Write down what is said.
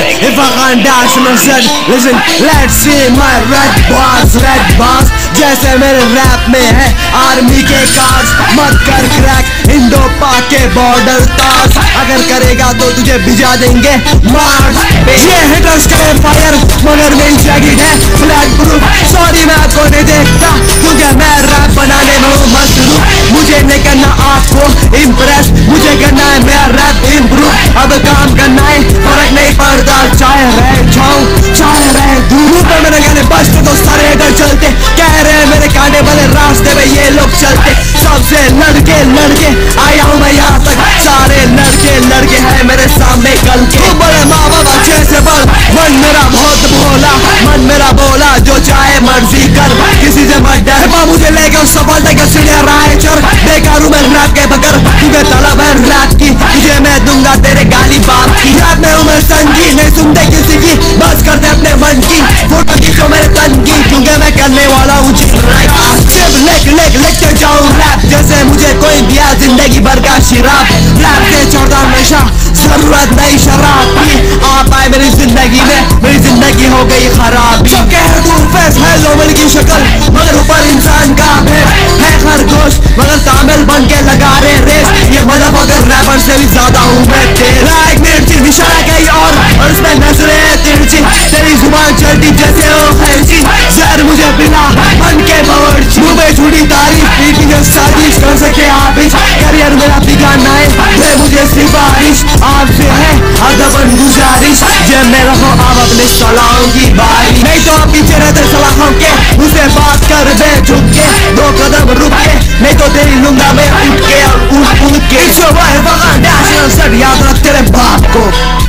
if I can't dash my set, listen, let's see my red bars जैसे मेरे rap में है army के कार्ड्स। मत कर क्रैक इंडो पाक के बॉर्डर तार्स, अगर करेगा तो तुझे भिजा देंगे मार्स। ये हिटर्स करे फायर मगर मेरी जैकेट है ब्लैक प्रूफ। सॉरी मैं आपको नहीं देखता क्योंकि मैं रैप बनाने में हूँ मसरूफ। मुझे नहीं करना आपको इम्प्रेस, मुझे करना है मेरा रैप इम्प्रूव। अब काम करना है, फर्क नहीं पड़ता चाहे रहे छाऊं चाहे रहे धूप में। मेरे गाने बजते तो सारे हेटर चलते, कह रहे हैं मेरे कांटे वाले रास्ते में ये लोग चलते। सबसे लड़के आया हूँ मैं यहाँ तक, सारे लड़के हैं मेरे सामने कल के। बड़े माँ बाप अच्छे से बल, मन मेरा बहुत भोला, मन मेरा बोला जो चाहे मर्जी कर, किसी से मत डर। मुझे लेके उस सफलता के सीढ़ियाँ राह चढ़, बेकार हूँ मैं रैप के बकर क्योंकि तलब है रैप की, तुझे मैं दूंगा तेरे गाली बाप की। रैप में हूँ मैं संगी, नहीं सुनते किसी की, बस करते अपने मन की। फोटो खींचो मेरे तन की क्योंकि मैं करने वाला हूँ लिखते जाऊँ रैप जैसे मुझे कोई दिया जिंदगी भर का शराब। रैप से छोड़ता नशा, जरूरत नहीं शराब की। आप आए मेरी जिंदगी में, मेरी जिंदगी हो गई खराब। सबके है दूर फेस है लोमल की शक्ल, मगर ऊपर इंसान का भेद है खरगोश, मगर तामिल बन के लगा रहे रेस। ये मतलब अगर रैपर से भी ज्यादा हूँ मैं तेरा। एक मिर्ची निशाना कहीं और उसमें नजरें तिरछी, तेरी जुबान चलती जैसे हो खैची। शहर मुझे बिना मन के बावर्ची, मुँह में झूठी तारीफ पीटी जो साजिश कर सके आप इस। करियर मेरा बिगाड़ना है मुझे सिफारिश आपसे है अदबन गुजारिश, जब मैं रखो आप अपने सलाहों की बारी। नहीं तो आप पीछे रहते सलाहों के, मुझसे बात कर दे झुक के, 2 कदम रुक के, नहीं तो तेरी लूंगा मैं उठ के और उठ के। याद रख तेरे बाप को।